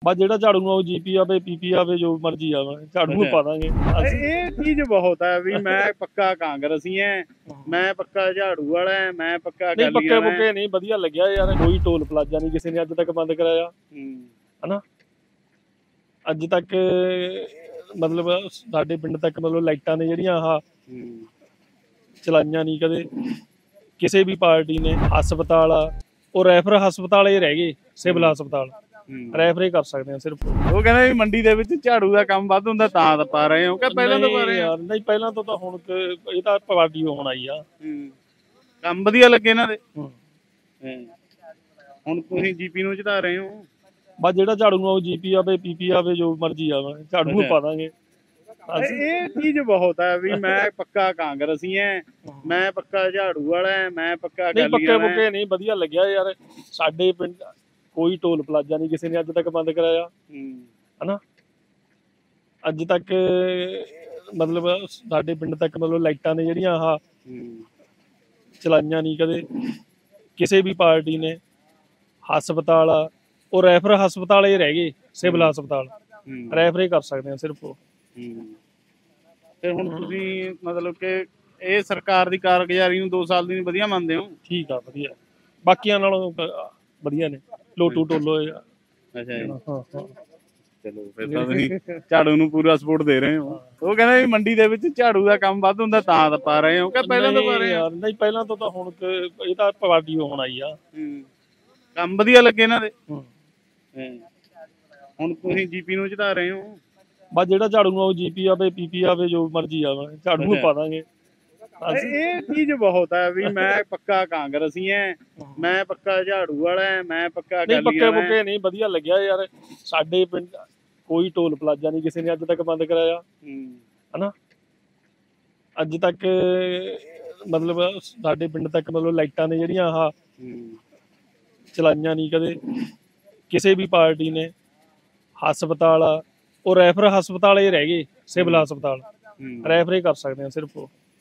ਬਸ ਜਿਹੜਾ ਝਾੜੂ ਨੂੰ ਜੀਪੀ ਆਵੇ ਪੀਪੀ ਆਵੇ ਜੋ ਮਰਜ਼ੀ ਆਵੇ ਝਾੜੂ ਨੂੰ ਪਾ ਦਾਂਗੇ ਅਸੀਂ। ਇਹ ਚੀਜ਼ ਬਹੁਤ ਹੈ ਵੀ ਮੈਂ ਪੱਕਾ ਕਾਂਗਰਸੀ ਐ, ਮੈਂ ਪੱਕਾ ਝਾੜੂ ਵਾਲਾ ਐ, ਮੈਂ ਪੱਕਾ ਨਹੀਂ ਅਕਾਲੀ ਪੱਕੇ ਵਾਲਾ ਪੁੱਕੇ ਨਹੀਂ, ਵਧੀਆ ਲੱਗਿਆ ਯਾਰ। ਕੋਈ ਟੋਲ ਪਲਾਜ਼ਾ ਨਹੀਂ ਕਿਸੇ ਨੇ ਅੱਜ ਤੱਕ ਬੰਦ ਕਰਾਇਆ ਹਨਾ। ਅੱਜ ਤੱਕ ਮਤਲਬ ਸਾਡੇ ਪਿੰਡ ਤੱਕ ਮਤਲਬ ਲਾਈਟਾਂ ਨੇ ਜਿਹੜੀਆਂ ਆਹ ਚਲਾਈਆਂ ਨਹੀਂ ਕਦੇ ਕਿਸੇ ਵੀ ਪਾਰਟੀ ਨੇ। ਹਸਪਤਾਲ ਆ ਉਹ ਰੈਫਰ ਹਸਪਤਾਲ ਹੀ ਰਹਿ ਗਏ, ਸਿਵਲ ਹਸਪਤਾਲ ਰੈਫਰ ਹੀ ਕਰ ਸਕਦੇ ਆ ਸਿਰਫ। ਉਹ ਕਹਿੰਦੇ ਵੀ ਮੰਡੀ ਦੇ ਵਿੱਚ ਝਾੜੂ ਦਾ ਕੰਮ ਵੱਧ ਹੁੰਦਾ ਤਾਂ ਪਾ ਰਹੇ ਹੋ ਕਿ ਪਹਿਲਾਂ ਤੋਂ ਪਾ ਰਹੇ ਹੋ? ਨਹੀਂ ਪਹਿਲਾਂ ਤੋਂ ਤਾਂ ਹੁਣ ਇਹ ਤਾਂ ਪਾਰਟੀ ਹੋਣ ਆਈ ਆ। ਕੰਮ ਵਧੀਆ ਲੱਗੇ ਇਹਨਾਂ ਦੇ। ਹੁਣ ਤੁਸੀਂ ਜੀਪੀ ਨੂੰ ਜਿਤਾ ਰਹੇ ਹੋ। ਬਸ ਜਿਹੜਾ ਝਾੜੂ ਨੂੰ ਜੀਪੀ ਆਵੇ ਪੀਪੀ ਆਵੇ ਜੋ ਮਰਜ਼ੀ ਆਵੇ ਝਾੜੂ ਨੂੰ ਪਾ ਦਾਂਗੇ। ਇਹ ਚੀਜ਼ ਬਹੁਤ ਹੈ ਵੀ ਮੈਂ ਪੱਕਾ ਕਾਂਗਰਸੀ ਐ, ਮੈਂ ਪੱਕਾ ਝਾੜੂ ਵਾਲਾ ਐ, ਮੈਂ ਪੱਕਾ ਨਹੀਂ ਅਕਾਲੀ ਪੱਕੇ ਵਾਲਾ ਪੁੱਕੇ ਨਹੀਂ, ਵਧੀਆ ਲੱਗਿਆ ਯਾਰ। ਸਾਡੇ ਪਿੰਡ ਕੋਈ ਟੋਲ ਪਲਾਜ਼ਾ ਨਹੀਂ ਕਿਸੇ ਨੇ ਅੱਜ ਤੱਕ ਬੰਦ ਕਰਾਇਆ ਹਨਾ। ਅੱਜ ਤੱਕ ਮਤਲਬ ਸਾਡੇ ਪਿੰਡ ਤੱਕ ਮਤਲਬ ਲਾਈਟਾਂ ਨੇ ਜਿਹੜੀਆਂ ਆਹ ਚਲਾਈਆਂ ਨਹੀਂ ਕਦੇ ਕਿਸੇ ਵੀ ਪਾਰਟੀ ਨੇ। ਹਸਪਤਾਲ ਆ ਉਹ ਰੈਫਰ ਹਸਪਤਾਲ ਹੀ ਰਹਿ ਗਏ, ਸਿਵਲ ਹਸਪਤਾਲ ਰੈਫਰ ਹੀ ਕਰ ਸਕਦੇ ਆ ਸਿਰਫ। ਤੇ ਹੁਣ ਤੁਸੀਂ ਮਤਲਬ ਕਿ ਇਹ ਸਰਕਾਰ ਦੀ ਕਾਰਗੁਜ਼ਾਰੀ ਨੂੰ 2 ਸਾਲ ਦੀ ਵਧੀਆ ਮੰਨਦੇ ਹੋ? ਠੀਕ ਆ, ਵਧੀਆ। ਬਾਕੀਆਂ ਨਾਲੋਂ ਵਧੀਆ ਨੇ, ਲੋਟੂ ਟੋਲੋ ਆ। ਅੱਛਾ ਜੀ। ਹਾਂ ਹਾਂ ਚਲੋ ਫਿਰ ਤਾਂ ਤੁਸੀਂ ਝਾੜੂ ਨੂੰ ਪੂਰਾ ਸਪੋਰਟ ਦੇ ਰਹੇ ਹੋ। ਉਹ ਕਹਿੰਦੇ ਵੀ ਮੰਡੀ ਦੇ ਵਿੱਚ ਝਾੜੂ ਦਾ ਕੰਮ ਵੱਧ ਹੁੰਦਾ ਤਾਂ ਪਾ ਰਹੇ ਹੋ ਕਿ ਪਹਿਲਾਂ ਤੋਂ ਪਾ ਰਹੇ ਹੋ? ਨਹੀਂ ਪਹਿਲਾਂ ਤੋਂ ਤਾਂ ਹੁਣ ਇਹ ਤਾਂ ਪਾਰਟੀ ਹੋਣ ਆਈ ਆ। ਕੰਮ ਵਧੀਆ ਲੱਗੇ ਇਹਨਾਂ ਦੇ। ਹੁਣ ਤੁਸੀਂ ਜੀਪੀ ਨੂੰ ਜਿਤਾ ਰਹੇ ਹੋ। ਬਸ ਜਿਹੜਾ ਝਾੜੂ ਨੂੰ ਜੀਪੀ ਆਵੇ ਪੀਪੀ ਆਵੇ ਜੋ ਮਰਜ਼ੀ ਆਵੇ ਝਾੜੂ ਨੂੰ ਪਾ ਦਾਂਗੇ। ਇਹ ਚੀਜ਼ ਬਹੁਤ ਹੈ ਵੀ ਮੈਂ ਪੱਕਾ ਕਾਂਗਰਸੀ ਐ, ਮੈਂ ਪੱਕਾ ਝਾੜੂ ਵਾਲਾ ਐ, ਮੈਂ ਪੱਕਾ ਨਹੀਂ ਅਕਾਲੀ ਪੱਕੇ ਵਾਲਾ ਪੁੱਕੇ ਨਹੀਂ, ਵਧੀਆ ਲੱਗਿਆ ਯਾਰ। ਸਾਡੇ ਪਿੰਡ ਕੋਈ ਟੋਲ ਪਲਾਜ਼ਾ ਨਹੀਂ ਕਿਸੇ ਨੇ ਅੱਜ ਤੱਕ ਬੰਦ ਕਰਾਇਆ ਹਨਾ। ਅੱਜ ਤੱਕ ਮਤਲਬ ਸਾਡੇ ਪਿੰਡ ਤੱਕ ਮਤਲਬ ਲਾਈਟਾਂ ਨੇ ਜਿਹੜੀਆਂ ਆਹ ਚਲਾਈਆਂ ਨਹੀਂ ਕਦੇ ਕਿਸੇ ਵੀ ਪਾਰਟੀ ਨੇ। ਹਸਪਤਾਲ ਆ ਉਹ ਰੈਫਰ ਹਸਪਤਾਲ ਹੀ ਰਹਿ ਗਏ, ਸਿਵਲ ਹਸਪਤਾਲ ਰੈਫਰ ਹੀ ਕਰ ਸਕਦੇ ਆ ਸਿਰਫ।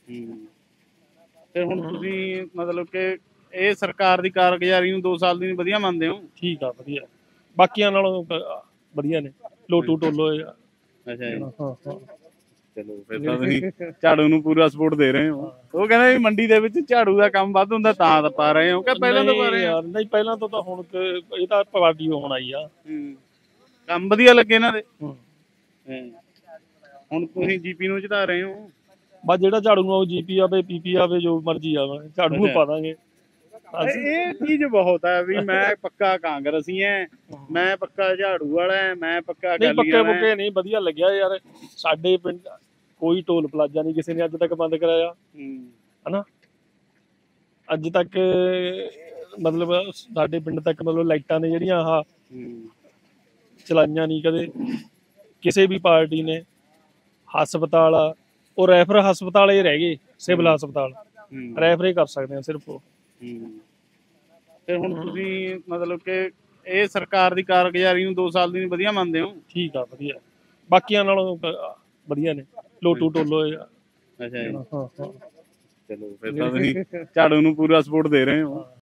ਤੇ ਹੁਣ ਤੁਸੀਂ ਮਤਲਬ ਕਿ ਇਹ ਸਰਕਾਰ ਦੀ ਕਾਰਗੁਜ਼ਾਰੀ ਨੂੰ 2 ਸਾਲ ਦੀ ਵਧੀਆ ਮੰਨਦੇ ਹੋ? ਠੀਕ ਆ, ਵਧੀਆ। ਬਾਕੀਆਂ ਨਾਲੋਂ ਵਧੀਆ ਨੇ, ਲੋਟੂ ਟੋਲੋ ਆ। ਅੱਛਾ ਜੀ। ਹਾਂ ਹਾਂ ਚਲੋ ਫਿਰ ਤਾਂ ਤੁਸੀਂ ਝਾੜੂ ਨੂੰ ਪੂਰਾ ਸਪੋਰਟ ਦੇ ਰਹੇ ਹੋ। ਉਹ ਕਹਿੰਦੇ ਵੀ ਮੰਡੀ ਦੇ ਵਿੱਚ ਝਾੜੂ ਦਾ ਕੰਮ ਵੱਧ ਹੁੰਦਾ ਤਾਂ ਪਾ ਰਹੇ ਹੋ ਕਿ ਪਹਿਲਾਂ ਤੋਂ ਪਾ ਰਹੇ ਹੋ? ਨਹੀਂ ਪਹਿਲਾਂ ਤੋਂ ਤਾਂ ਹੁਣ ਇਹ ਤਾਂ ਪਾਰਟੀ ਹੋਣ ਆਈ ਆ। ਕੰਮ ਵਧੀਆ ਲੱਗੇ ਇਹਨਾਂ ਦੇ। ਹੁਣ ਤੁਸੀਂ ਜੀਪੀ ਨੂੰ ਜਿਤਾ ਰਹੇ ਹੋ। ਬਸ ਜਿਹੜਾ ਝਾੜੂ ਨੂੰ ਜੀਪੀ ਆਵੇ ਪੀਪੀ ਆਵੇ ਜੋ ਮਰਜ਼ੀ ਆਵੇ ਝਾੜੂ ਨੂੰ ਪਾ ਦਾਂਗੇ। ਇਹ ਚੀਜ਼ ਬਹੁਤ ਹੈ ਵੀ ਮੈਂ ਪੱਕਾ ਕਾਂਗਰਸੀ ਐ, ਮੈਂ ਪੱਕਾ ਝਾੜੂ ਵਾਲਾ ਐ, ਮੈਂ ਪੱਕਾ ਨਹੀਂ ਅਕਾਲੀ ਪੱਕੇ ਵਾਲਾ ਪੁੱਕੇ ਨਹੀਂ, ਵਧੀਆ ਲੱਗਿਆ ਯਾਰ। ਸਾਡੇ ਪਿੰਡ ਕੋਈ ਟੋਲ ਪਲਾਜ਼ਾ ਨਹੀਂ ਕਿਸੇ ਨੇ ਅੱਜ ਤੱਕ ਬੰਦ ਕਰਾਇਆ ਹਨਾ। ਅੱਜ ਤੱਕ ਮਤਲਬ ਸਾਡੇ ਪਿੰਡ ਤੱਕ ਮਤਲਬ ਲਾਈਟਾਂ ਨੇ ਜਿਹੜੀਆਂ ਆਹ ਚਲਾਈਆਂ ਨਹੀਂ ਕਦੇ ਕਿਸੇ ਵੀ ਪਾਰਟੀ ਨੇ। ਹਸਪਤਾਲ ਆ ਉਹ ਰੈਫਰ ਹਸਪਤਾਲ ਹੀ ਰਹਿ ਗਏ, ਸਿਵਲ ਹਸਪਤਾਲ ਰੈਫਰ ਹੀ ਕਰ ਸਕਦੇ ਆ ਸਿਰਫ। ਤੇ ਹੁਣ ਤੁਸੀਂ ਮਤਲਬ ਕਿ ਇਹ ਸਰਕਾਰ ਦੀ ਕਾਰਗੁਜ਼ਾਰੀ ਨੂੰ 2 ਸਾਲ ਦੀ ਵਧੀਆ ਮੰਨਦੇ ਹੋ? ਠੀਕ ਆ, ਵਧੀਆ। ਬਾਕੀਆਂ ਨਾਲੋਂ ਵਧੀਆ ਨੇ, ਲੋਟੂ ਟੋਲੋ ਆ। ਅੱਛਾ ਜੀ। ਹਾਂ ਹਾਂ ਚਲੋ ਫਿਰ ਤਾਂ ਤੁਸੀਂ ਝਾੜੂ ਨੂੰ ਪੂਰਾ ਸਪੋਰਟ ਦੇ ਰਹੇ ਹੋ।